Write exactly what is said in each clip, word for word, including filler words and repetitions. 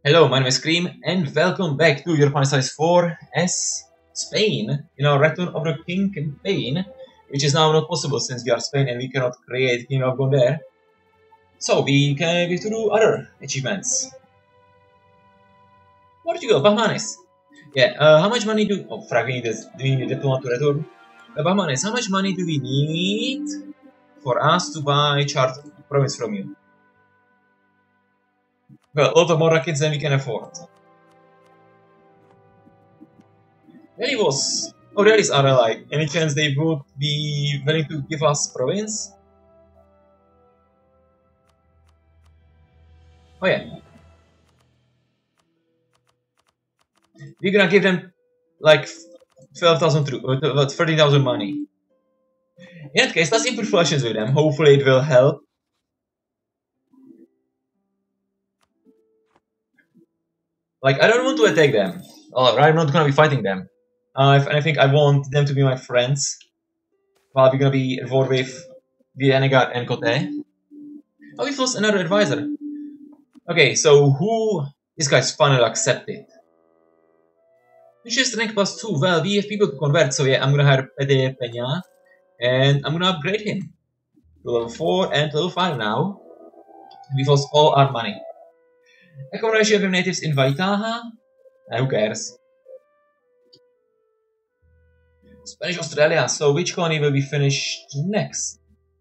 Hello, my name is Cream, and welcome back to Europa Universalis four as Spain in our Return of the King campaign, which is now not possible since we are Spain and we cannot create King of Gonder. So we can we to do other achievements. Where did you go? Bahmanes. Yeah, uh, how much money do oh frag we need this do we need the diplomat to return? Uh, Bahmanes, how much money do we need for us to buy chart province from you? Well, a lot of more rockets than we can afford. Really was. Oh, there is other like. Any chance they would be willing to give us province? Oh yeah. We're gonna give them like twelve thousand troops, uh, thirteen thousand money. In that case, let's improve relations with them. Hopefully it will help. Like, I don't want to attack them. Oh, I'm not gonna be fighting them. Uh, if anything, I want them to be my friends. While we're gonna be at war with Viennegar and Cote. Oh, we've lost another advisor. Okay, so who... This guy's finally accepted. Which is rank plus two. Well, we have people to convert, so yeah, I'm gonna hire Pede Peña. And I'm gonna upgrade him to level four and level five now. We've lost all our money. Accommodation of natives in Vaitaha? Uh, who cares? Spanish Australia, so which colony will be finished next?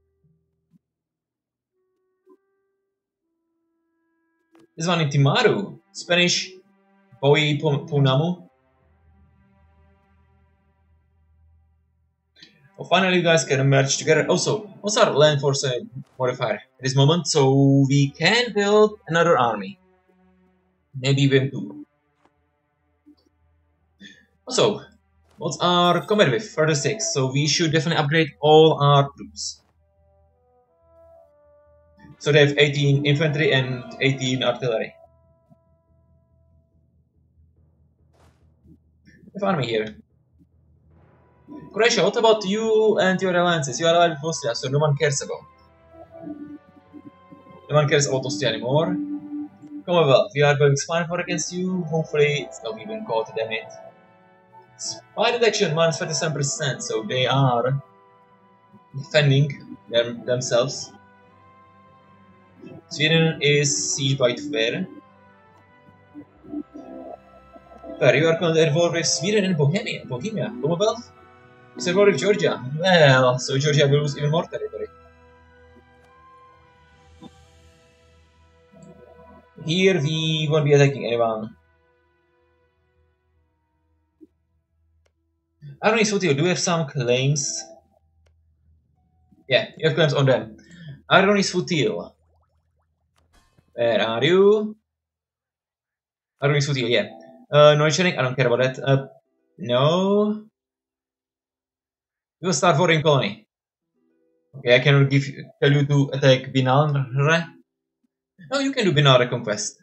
This one in Timaru. Spanish Boi Punamu. Oh, finally, you guys can merge together. Also, what's our land force uh, modifier at this moment? So we can build another army. Maybe even two. Also, what's our combat with? thirty-six. So we should definitely upgrade all our troops. So they have eighteen infantry and eighteen artillery. We have army here. Croatia, what about you and your alliances? You are allied with Austria, so no one cares about. No one cares about Austria anymore. Commonwealth, we are going spy war against you. Hopefully, it's not even caught, damn it. Spy detection minus thirty-seven percent, so they are defending them, themselves. Sweden is sieged by Tver. Tver, you are currently at war with Sweden and Bohemia. Bohemia, Commonwealth? It's at war with Georgia. Well, so Georgia will lose even more territory. Here we won't be attacking anyone. Aragon is Futil, do you have some claims? Yeah, you have claims on them. Aragon is Futil. Where are you? Aragon is Futil, yeah. Uh, noise sharing, I don't care about that. Uh, no. We will start warring colony. Okay, I cannot give you, tell you to attack Binalre. No, you can do Binalre conquest.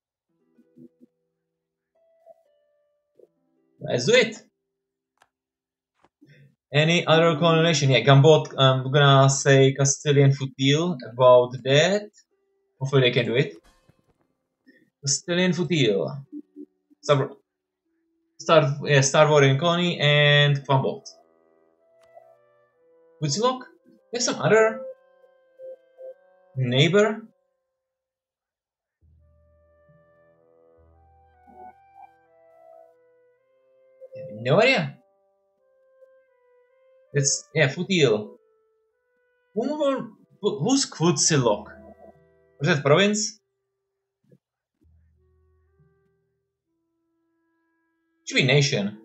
Let's do it. Any other colonization? Yeah, Gambot, I'm gonna say Castilian Futil about that. Hopefully they can do it. Castilian Futil. Start, start, yeah, start warring colony and Gambot. Woodsilok? You have some other neighbor? No idea. It's yeah, Futil. Who, who's Woodsilok? Was that province? Should be nation.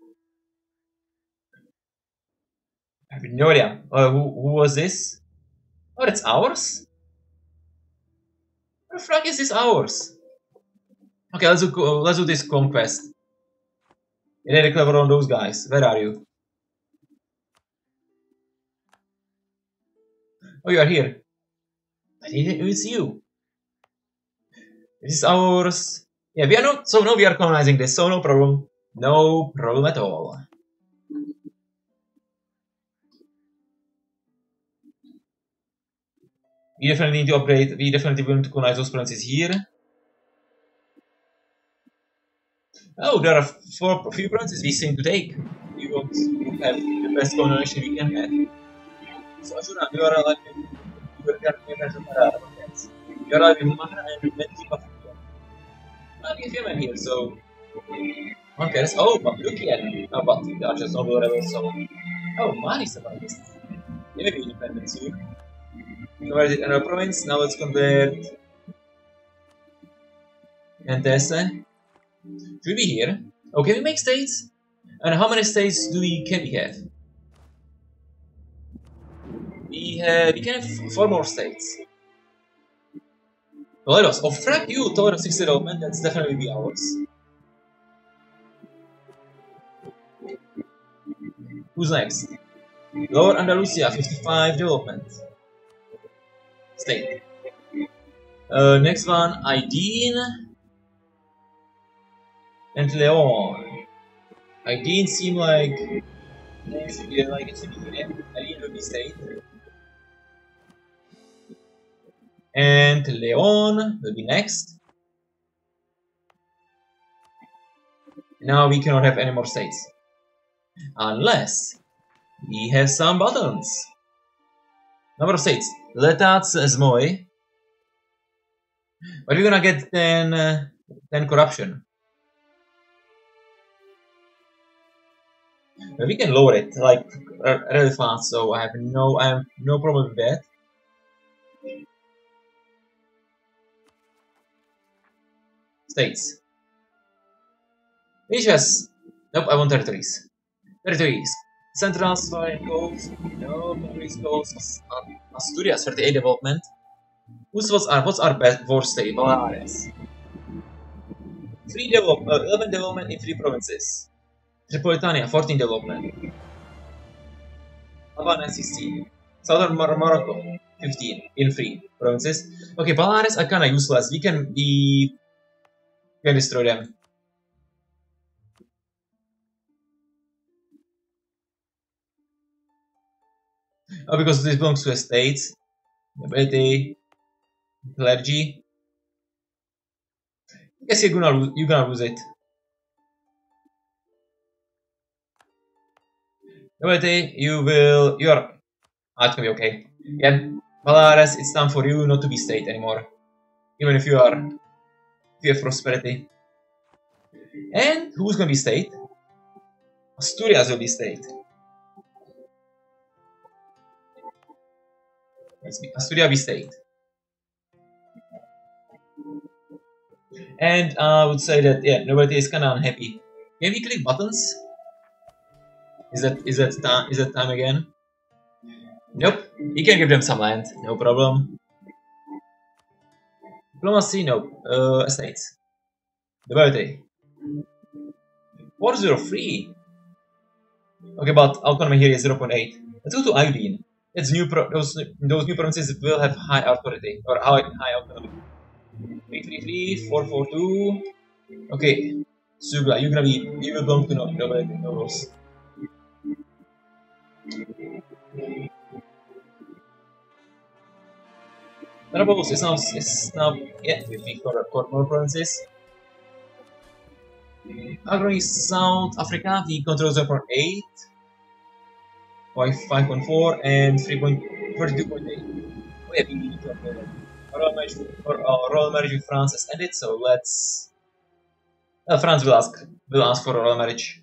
I have no idea. Uh, who, who was this? Oh, that's ours? What the fuck is this ours? Okay, let's do, uh, let's do this conquest. Yeah, they're clever on those guys. Where are you? Oh, you are here. I didn't even see you. This is ours. Yeah, we are not. So no, we are colonizing this. So no problem. No problem at all. We definitely need to upgrade. We definitely want to colonize those provinces here. Oh, there are four few provinces we seem to take. We want to have the best combination we can have. So, Saruhan, you are alive in you are currently a Aragon. You are alive in Mahara and many people. Well, we have human here, so. Okay, that's. Oh, but look here. Oh, but they are just overlevel, so. Oh, money survivors. They may be independent soon. Converted another province, now let's convert. Entese. Should be here. Oh, can we make states? And how many states do we can we have? We have we can have four more states. Toledos. Oh, frack you, Toledo six development, that's definitely be ours. Who's next? Lower Andalusia, fifty-five development. State. Uh, next one, Aideen and Leon. Aideen seem like yeah, like it should be here. Aideen will be state. And Leon will be next. Now we cannot have any more states. Unless we have some buttons. Number of states. Letats Zmoy. But we're gonna get then uh, then corruption. But we can lower it like really fast, so I have no I have no problem with that. States. Ages. Nope, I want territories. Territories. Central Slovenian coast. No, Paris coast. Asturias, thirty-eight development. Who's what's our what's our best worst state? Baleares. Three develop uh, eleven development in three provinces. Tripolitania, fourteen development. Havana, sixteen. Southern Mor Morocco, fifteen in three provinces. Okay, Baleares are kinda useless. We can be we can destroy them. Oh, because this belongs to a state. Nobility, clergy. I guess you're gonna lose, you're gonna lose it. Nobility, you will. You are. Ah, it's gonna be okay. Yeah, Baleares, it's time for you not to be state anymore. Even if you are. If you have prosperity. And who's gonna be state? Asturias will be state. Let's be Asturias be state. And I would say that yeah, nobody is kinda unhappy. Can we click buttons? Is that is that time is that time again? Nope. We can give them some land, no problem. Diplomacy, nope. Uh estates. The birthday. four zero three. Okay, but autonomy here is zero point eight. Let's go to Aideen. It's new pro those those new provinces will have high authority or high high autonomy. three three three, four four two. Okay. Sugla, you're gonna be you will belong to no nobody knows. Tarabos is now is now yeah with me for for more provinces. Agro is South Africa, we control zero point eight. five point four and three point thirty-two point eight. Oh yeah, we need to upgrade it. Our royal marriage, or our royal marriage with France has ended, so let's. Well, France will ask will ask for a royal marriage.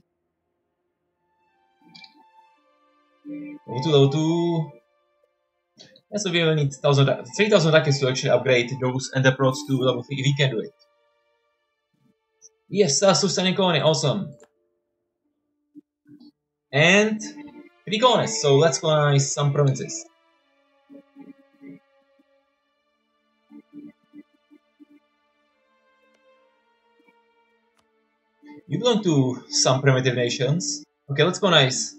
Level two, level two. Yeah, so we will need three thousand ducats to actually upgrade those enterprise to level three. We can do it. Yes, uh, Sustanicone, awesome. And. Trigones, so let's colonize some provinces. You belong to some primitive nations. Okay, let's colonize.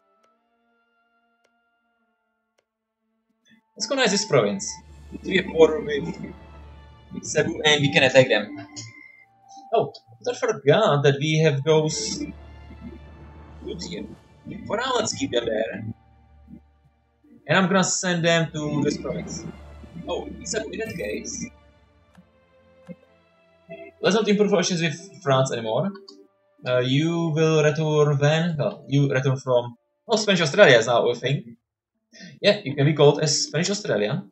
Let's colonize this province. We have border with Cebu and we can attack them. Oh, I forgot that we have those troops here. For now, let's keep them there. And I'm gonna send them to this province. Oh, except in that case, let's not improve relations with France anymore. Uh, you will return when? Well, you return from... Oh, Spanish Australia is now a thing. Yeah, you can be called as Spanish Australia.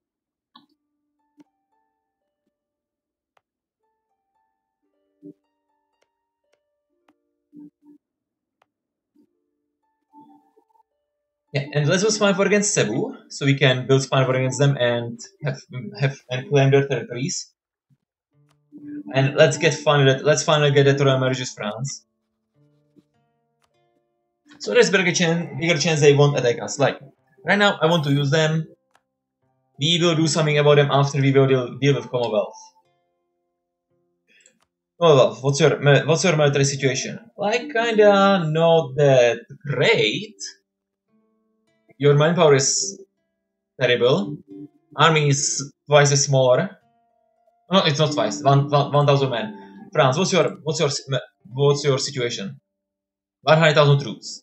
Yeah, and let's do spine war against Cebu, so we can build spine war against them and have have and claim their territories. And let's get finally let's finally get a royal marriage with France. So there's bigger chance bigger chance they won't attack us. Like right now, I want to use them. We will do something about them after we will deal, deal with Commonwealth. Commonwealth, what's your what's your military situation? Like kinda not that great. Your manpower is terrible. Army is twice as smaller. No, it's not twice. One, one, one thousand men. France, what's your what's your what's your situation? One hundred thousand troops.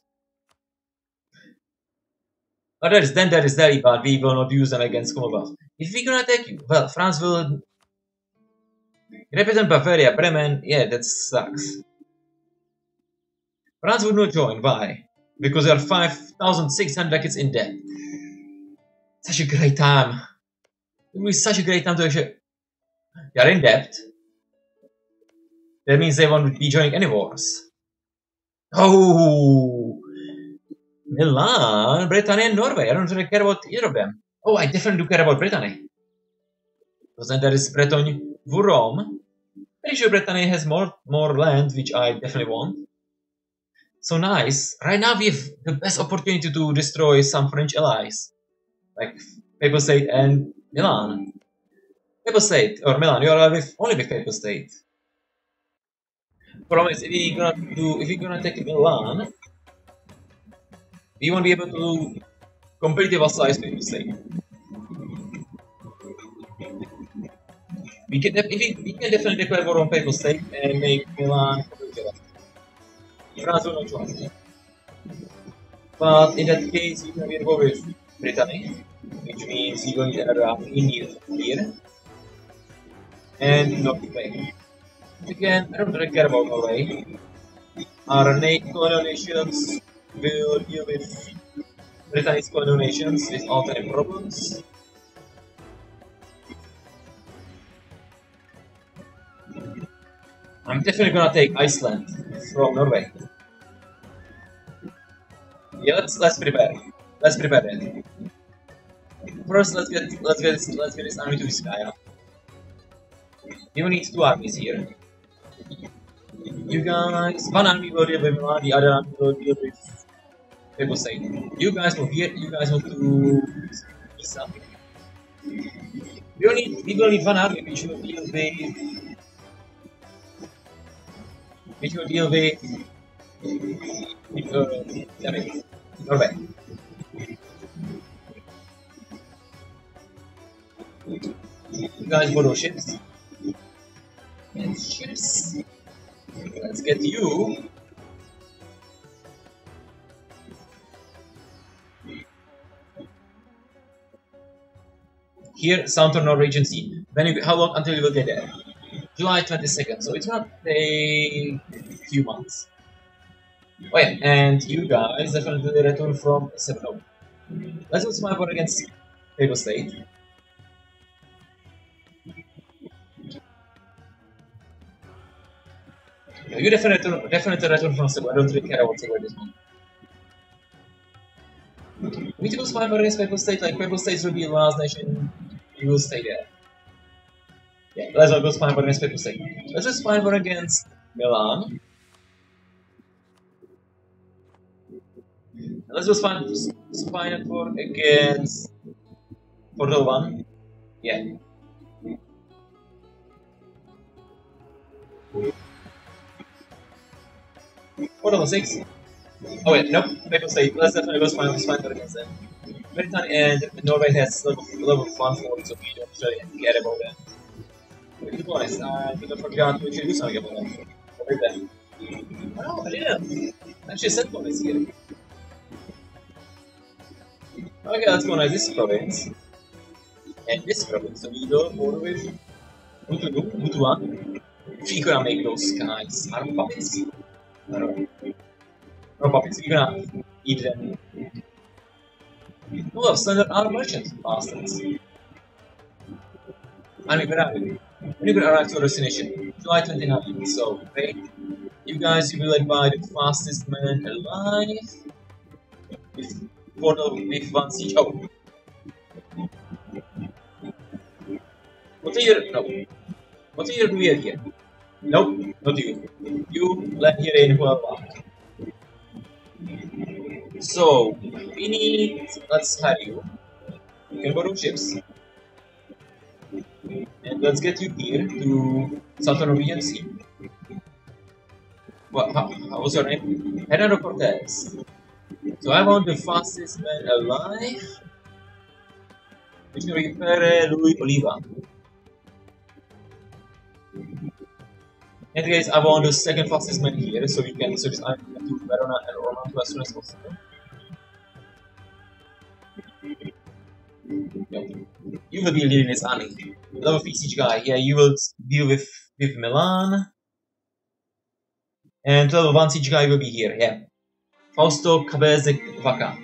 But there is then there is Delhi, but we will not use them against Commonwealth. If we gonna attack you, well, France will represent Bavaria, Bremen. Yeah, that sucks. France would not join. Why? Because they are five thousand six hundred kids in debt. Such a great time. It was such a great time to actually... They are in debt. That means they won't be joining any wars. Oh! Milan, Brittany and Norway. I don't really care about either of them. Oh, I definitely do care about Brittany. Because then there is Bretagne for Rome. Pretty sure Brittany has more, more land, which I definitely want. So nice. Right now we have the best opportunity to destroy some French allies. Like Papal State and Milan. Papal State, or Milan, you are with, only with Papal State. Problem is, if we're gonna do, if we're gonna take Milan, we won't be able to completely vassalize Papal State. We can, if we, we can definitely declare war on Papal State and make Milan completely vassalized. France will not join. But in that case, we can go with Brittany, which means we will need another army here. And Norway. Again, I don't really care about Norway. Our colonial nations will deal with Brittany's colonial nations without any problems. I'm definitely gonna take Iceland from Norway. Yeah, let's let's prepare. Let's prepare it. First, let's get let's get this, let's get this army to Vizcaya. We will need two armies here. You guys, one army will deal with Milan, the other army will deal with Papal State. You guys move here. You guys move to Pisa. We will need we will need one army which will deal with which will deal with uh, damn Norway. You guys borrow ships. And ships. Let's get you. Here, Southern Norwegian Sea. When you, how long until you will get there? July twenty-second, so it's gonna take a few months. Oh yeah, and you guys definitely return from Seven. Let's do smart war against Papal State. No, you definitely return, definitely return from Seven. I don't really care about Seven at this moment. We need to do smart war against Papal State. Like Papal State will be the last nation. You will stay there. Yeah, let's not go spine war against Papal State. Let's go spine war against Milan. Let's go spine, spine war against Cordovan. Yeah. Cordovan six. Oh wait, nope. Papal State. Let's definitely go spine, spine war against them. Britain and Norway has level, level one for it, so we don't really care about that. To be honest, I didn't forget to do something about that. Right there. Oh, I didn't. Actually, sent one is here. Okay, let's go on this province. And this province, so we go over with Mutu, Mutua. We're gonna make those guys arm puppets. No, no puppies, we're gonna eat them. Oh, standard arm merchant bastards. And we're gonna, we're gonna arrive to our destination, July twenty-ninth. So, great. You guys, you will led by the fastest man alive. With portal with one siege. Oh. What year? No. What year do we have here? Nope, not you. You land here in Huelva. So, we need. Let's hire you. You can borrow ships. And let's get you here to Southern Norwegian Sea. What, how, how was your name? Hernando Cortez. So I want the fastest man alive. Which can be Pere Louis Oliva. In any case, I want the second fastest man here, so we can so this I can do Verona and Roma as soon as possible. Yep. You will be leading this army. Level three siege guy. Yeah, you will deal with with Milan. And level one siege guy will be here. Yeah. Fausto Cabezek Vaca.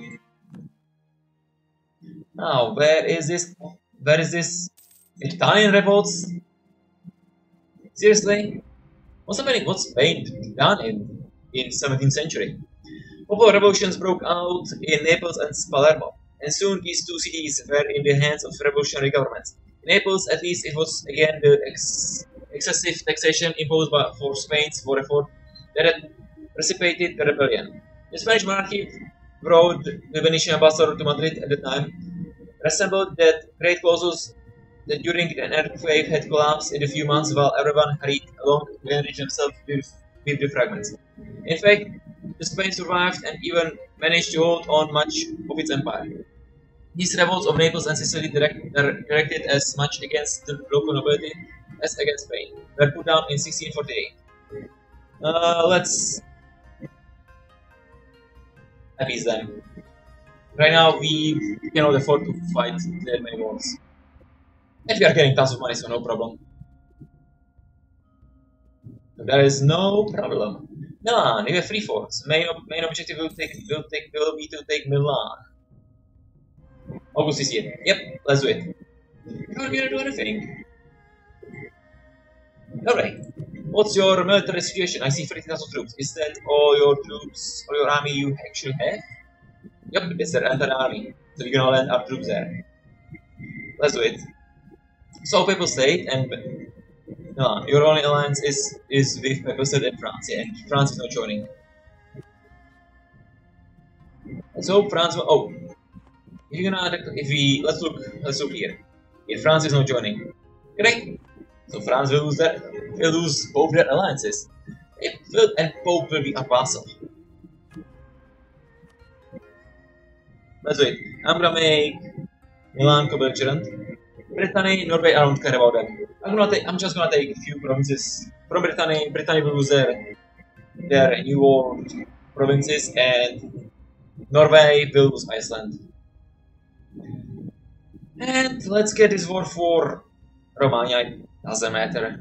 Now, where is this? Where is this? Italian revolts? Seriously? What's happening? What's Spain done in in seventeenth century? Popular revolutions broke out in Naples and Palermo, and soon these two cities were in the hands of revolutionary governments. In Naples, at least, it was again the ex excessive taxation imposed by for Spain's war effort that had precipitated the rebellion. The Spanish monarchy brought the Venetian ambassador to Madrid at the time, resembled that great colossus that during an earthquake had collapsed in a few months while everyone hurried along to enrich themselves with, with the fragments. In fact, the Spain survived and even managed to hold on much of its empire. These revolts of Naples and Sicily, direct, directed as much against the local nobility as against Spain, were put down in sixteen forty-eight. Uh, let's appease them. Right now, we cannot afford to fight that many wars. And we are getting tons of money, so no problem. There is no problem. Milan, we have three forts. Main, main objective will take will take will be to take Milan. August is here. Yep, let's do it. We're not gonna do anything. Alright. What's your military situation? I see thirty thousand troops. Is that all your troops, all your army you actually have? Yep, it's their entire army. So we're gonna land our troops there. Let's do it. So Papal State and Milan. Your only alliance is is with Papal State and France. Yeah, France is not joining. Let's hope France will. Oh, if you're gonna if we let's look let's look here. If France is not joining, great. So France will lose that. Will lose both their alliances. It will, and Pope will be a vassal. Let's do it. I'm gonna make Milan co-belligerent. Brittany, Norway, I don't care about them. I'm gonna take. I'm just gonna take a few provinces from Brittany. Brittany will lose their their new world provinces, and Norway will lose Iceland. And let's get this war for Romania. It doesn't matter.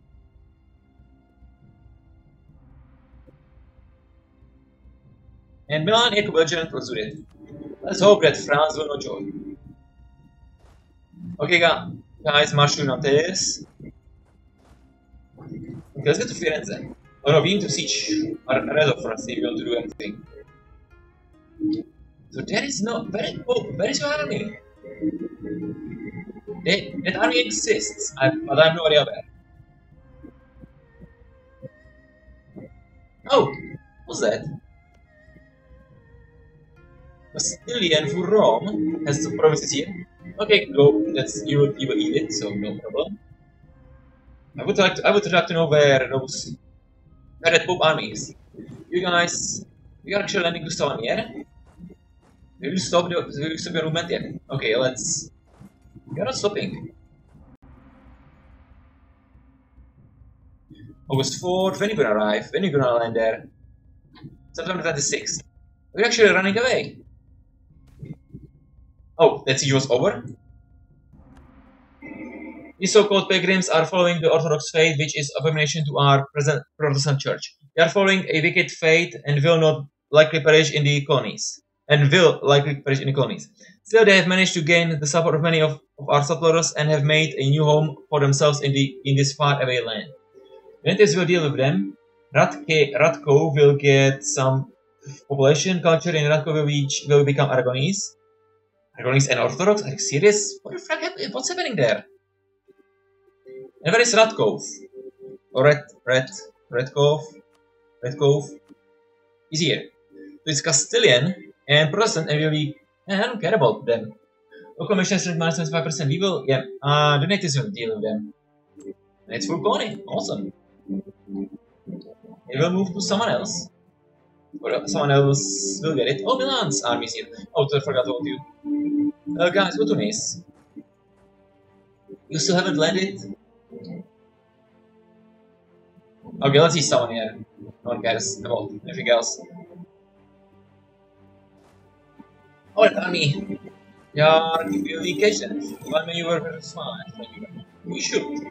And Milan, yeah, co-belligerent. Let's do it. Let's hope that France will not join. Okay, guys, march to Nantes. Okay, let's get to Firenze. Oh no, we need to siege Arezzo first if we want to do anything. So there is no. Where, oh, where is your army? They, that army exists, I, but I have no idea where. Oh, what's that? Castilian for Rome has some provinces here. Okay, go. That's you will you will eat it, so no problem. I would like to I would like to know where those where that Pope army is. You guys, you are actually landing to Stavanger. Will you stop the will you stop your movement yet? Okay, let's. We are not stopping. August fourth. When are you gonna arrive? When are you gonna land there? September twenty-sixth. We're actually running away. Oh, that siege was over? These so-called pilgrims are following the Orthodox faith, which is abomination to our present Protestant church. They are following a wicked fate and will not likely perish in the colonies. And will likely perish in the colonies. Still, they have managed to gain the support of many of, of our settlers and have made a new home for themselves in the in this faraway land. The natives will deal with them. Radke, Radko will get some population culture, and Radko will, reach, will become Aragonese. Aragonese and Orthodox? Are you serious? What the fuck? What's happening there? And where is Radkov? Or Red, Red, Redkov? Redkov? He's here. So it's Castilian and Protestant, and will be. Eh, I don't care about them. Local mission strength minus twenty-five percent. We will. Yeah. Uh, the natives will deal with them. And it's full colony. Awesome. It will move to someone else. Or someone else will get it. Oh, Milan's army's here. Oh, I forgot about you. Uh, guys, go to Nice. You still haven't landed? Okay, let's see someone here. No one cares about anything else. Oh, that army. Yeah, you vacation. One when you were very smart. You should.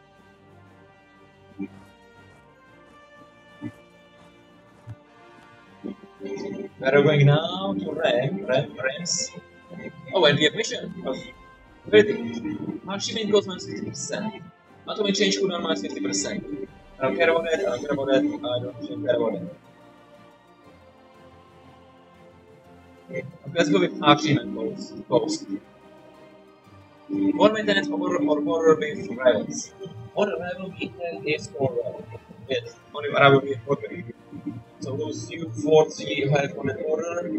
Where are we going now? To Ram, Ram, Rams. Oh, and we have mission of thirty. Achievement goes minus fifty percent. Automatic change cooldown minus fifty percent. I don't care about that, I don't care about that, I don't care about that. Okay, let's go with achievement goals. Goals. More maintenance or or border with rivals. One rival is for uh, yes, only rival is for so those you forts you have on the border.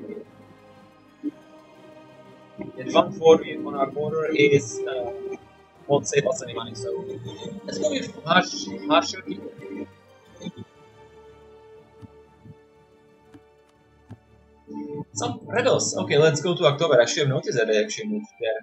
And one fort on our border is uh, won't save us any money, so let's go with harsh harsher people. Some rebels. Okay, let's go to October. I should have noticed that they actually moved there.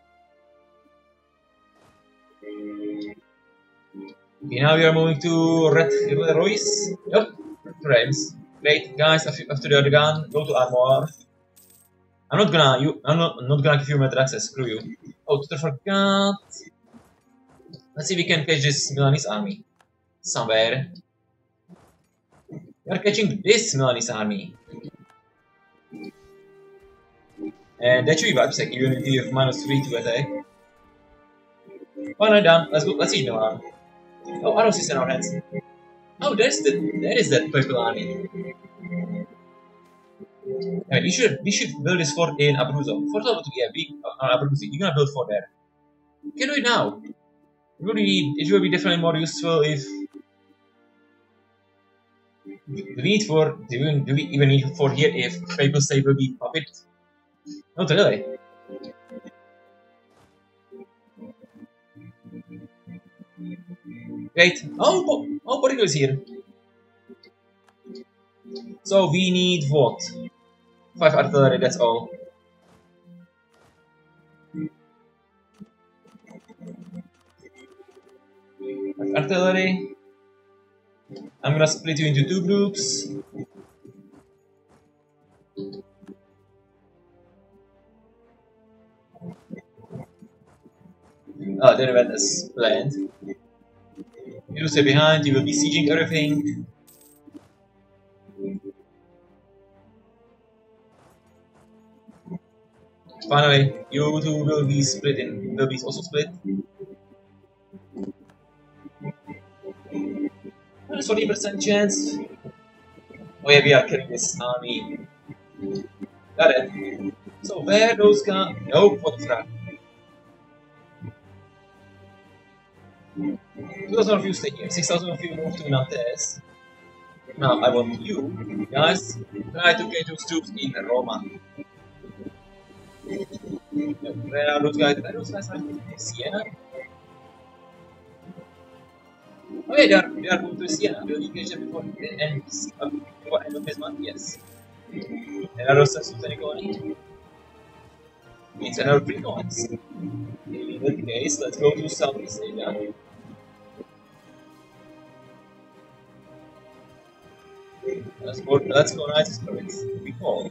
Okay, now we are moving to Red Royce. Yep, Rams. Great, guys. After the Aragon, go to Armor. I'm not gonna you. I'm not. I'm not gonna give you method access. Screw you. Oh, I forgot. Let's see if we can catch this Milanese army somewhere. We are catching this Milanese army. And that should be Vipsec, even if you have minus three to attack. Oh no, done. Let's go. Let's see Milan. Oh, Aros is in our hands. Oh, there's the. There is that purple army. Yeah, we should we should build this fort in Abruzzo. Fort over to yeah, we uh, Abruzzo. You're gonna build fort there. You can do it now. It will be it will be definitely more useful if. Do we need for do we, do we even need for here if people say will be puppet? Not really. Great. Oh, oh, Portugal is here. So we need what? Five artillery. That's all. Five artillery. I'm gonna split you into two groups. Oh, the event is planned. You will stay behind, you will be sieging everything. Finally, you two will be split in, will be also split. There's forty percent chance. Oh yeah, we are killing this army. Got it. So where those guys? Oh, what the fuck? two thousand of you stay here, six thousand of you move to Nantes. Now I want you guys try to get those troops in Roma. Where are those guys? Where are those guys in Siena? Oh yeah, they are, they are going to Siena. Will you engage them before the end, uh, before end of this month? Yes. And are those any colony? It's another three coins. In that case, let's go to Southeast Asia. Let's go, let's go nice spirits. Before.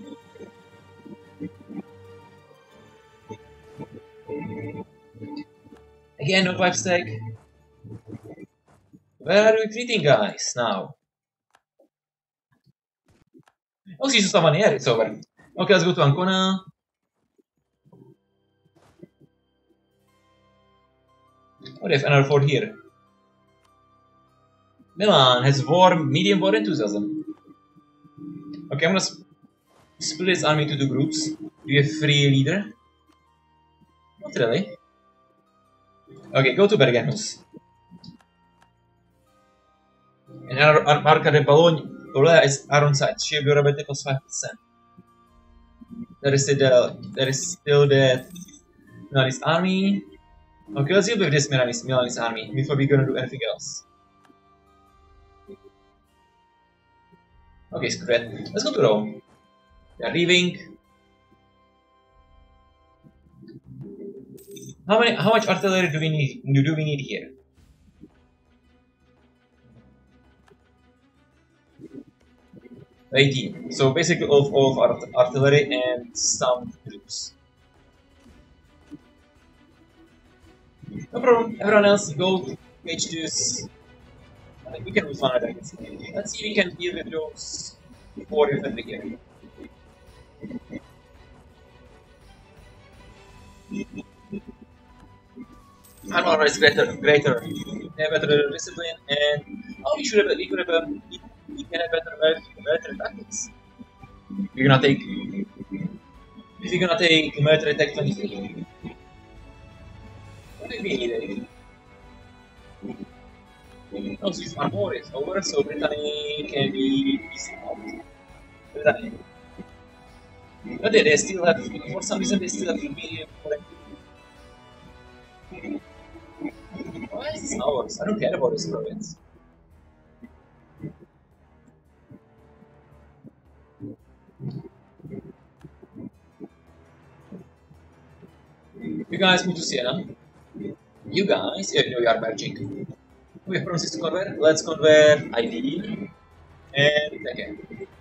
Again, no five stack. Where are we retreating, guys, now? Oh, si, sono stava it's over. Okay, let's go to Ancona. Oh, they have another fort here. Milan has war, medium war enthusiasm. Okay, I'm gonna sp split its army into two groups. Do you have free leader? Not really. Okay, go to Bergenhus. And our Arca de Bologna is Ironside. Shield durability plus five percent. There is still there is still that Milanese army. Okay, let's deal with this Milanese, Milanese army before we're gonna do anything else. Okay, screw that. Let's go to Rome. They are leaving. How many? How much artillery do we need? Do we need here? eighteen. So basically, all, all of art artillery and some troops. No problem. Everyone else, go page twos. We can move on, I guess. Let's see if we can deal with those four infantry here. Armor is greater, greater. They have better discipline, and oh, we should have, we could have, um, we, we can have better, better tactics. We're gonna take, we're gonna take military tech twenty-three. What do we need? Oh, so this armor is over, so Brittany can be peaced out. Brittany. But they, they still have, for some reason, they still have medium. Why is this ours? I don't care about this province. You guys move to Siena. You guys, yeah, no, you are merging. We have provinces to convert. Let's convert I D and okay.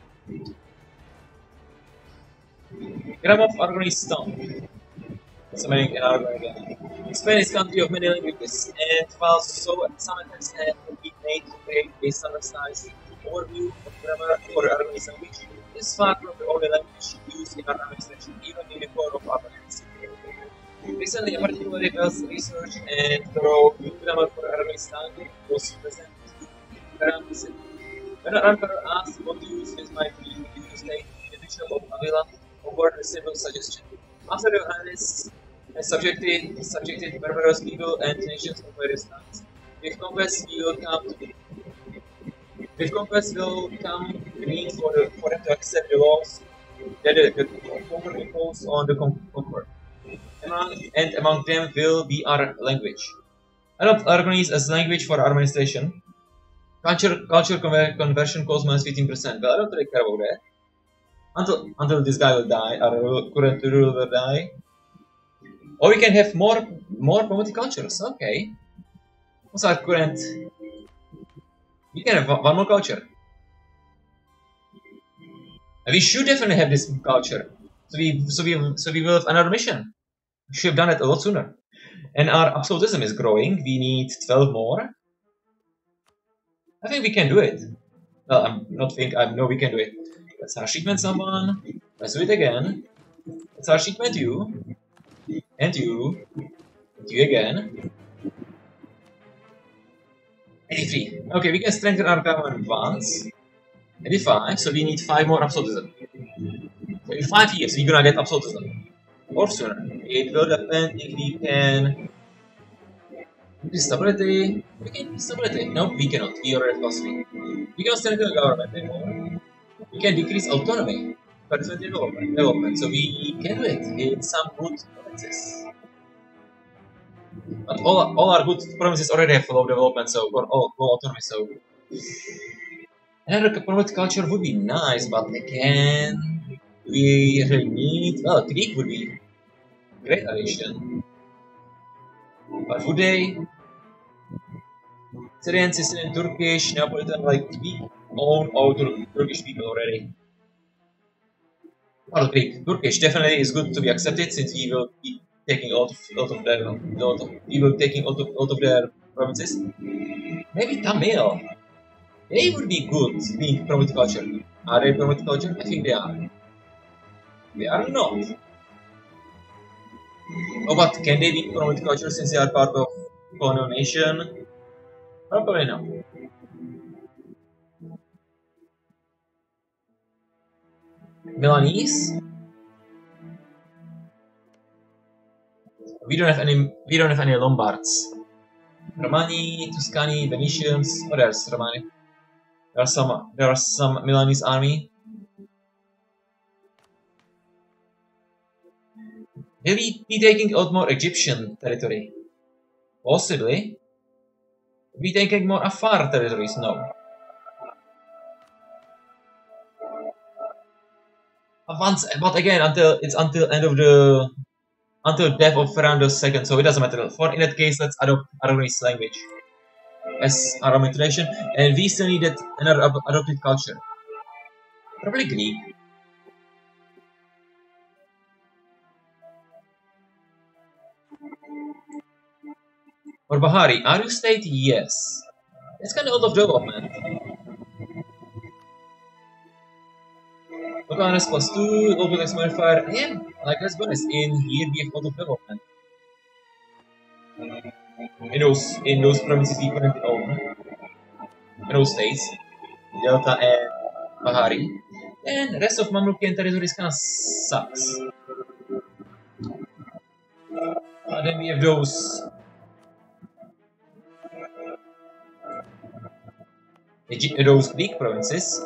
Grab of Aragon is stone. Summoning an Aragon again. Spain is country of many languages, and while so some attempts have been made to create a standardized overview of grammar for Aragonese language, this is far from the only language used in our administration, even in the core of Aragonese. Recently, a particularly well researched and thorough new grammar for Aragonese language was presented to Aragonese. When an emperor asked what to use his might be used to state the bishop of Avila over the simple suggestion. After Johannes has subjected, subjected barbarous people and nations of various lands, with conquest we will come to with conquest will come the need for, the, for them to accept the laws that the, the conqueror imposed on the conqueror. Among, and among them will be our language. Adopt Aragonese as language for administration. Culture, culture conver conversion costs minus fifteen percent. Well, I don't really care about that. Until, until this guy will die, our current ruler will die. Or we can have more more promoted cultures. Okay. What's our current? We can have one more culture. And we should definitely have this culture. So we so we so we will have another mission. We should have done it a lot sooner. And our absolutism is growing. We need twelve more. I think we can do it. Well, I'm not think I know we can do it. Let's achievement someone. Let's do it again. Let's achievement you. And you. And you again. eighty-three. Okay, we can strengthen our government once. eighty-five, so we need five more absolutism. So in five years we're gonna get absolutism. Or sooner. It will depend if we can increase stability. We can increase stability. No, we cannot. We already lost three. We cannot strengthen the government anymore. We can decrease autonomy for development, development. So we can do it in some good provinces. But all, all our good provinces already have low development, so or all low autonomy. So another promoted culture would be nice, but again, we really need. Well, Greek would be great addition. But would they? Syrian, Sicilian, Turkish, Neapolitan, like we own all Tur Turkish people already. Well, Greek, Turkish definitely is good to be accepted since we will be taking out of out of their out of, we will taking out of out of their provinces. Maybe Tamil. They would be good being promoted culture. Are they promoted culture? I think they are. They are not. Oh, but can they be promoted culture since they are part of colonial nation? Probably not. Milanese? We don't have any. We don't have any Lombards. Romani, Tuscany, Venetians. What else? Romani. There are some. There are some Milanese army. Will we be taking out more Egyptian territory? Possibly. Will we be taking more Afar territories? No. Once, but again, until it's until end of the until death of Ferran the Second, so it doesn't matter. For in that case, let's adopt Aragonese language as our tradition, and we still needed another adopted culture. Probably Greek. Or Bahari. Are you state? Yes. It's kind of out of development. Localis plus two, open X modifier. Yeah, like let's be honest, in here we have out of development. In those in those provinces we currently own. In those states. Delta and Bahari. And the rest of Mamlukian territories kinda sucks. Uh, then we have those those Greek provinces.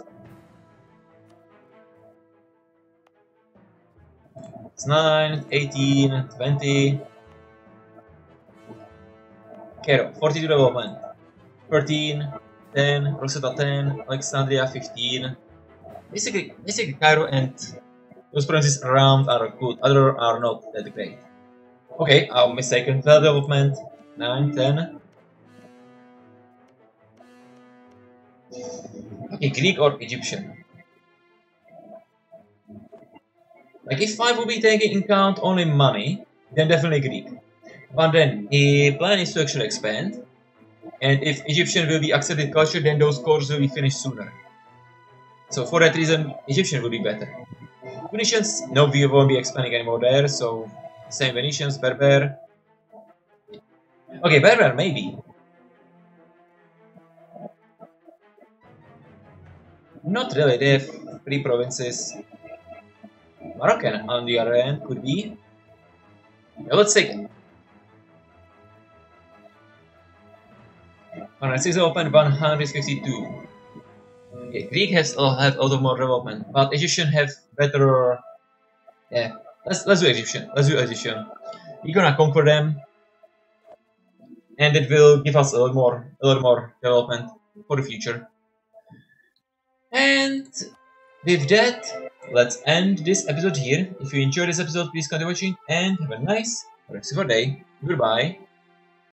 It's nine, eighteen, twenty. Cairo, forty-two development. thirteen, ten, Rosetta ten, Alexandria fifteen. Basically, basically Cairo and those provinces around are good, other are not that great. Okay, I'm mistaken. twelve development, nine, ten. Okay, Greek or Egyptian? Like if I would be taking into account only money, then definitely Greek. But then the plan is to actually expand, and if Egyptian will be accepted culture, then those cores will be finished sooner. So for that reason, Egyptian will be better. Venetians, no, we won't be expanding anymore there, so same Venetians, Berber. Okay, Berber maybe. Not really, they have three provinces. Moroccan, on the other hand, could be. Yeah, let's take it. one hundred six open, one hundred fifty-two. Okay, Greek has uh, have a lot of more development, but Egyptian have better. Yeah, let's let's do Egyptian. Let's do Egyptian. We're gonna conquer them, and it will give us a lot more, a lot more development for the future. And with that, let's end this episode here. If you enjoyed this episode, please continue watching and have a nice rest of your day. Goodbye.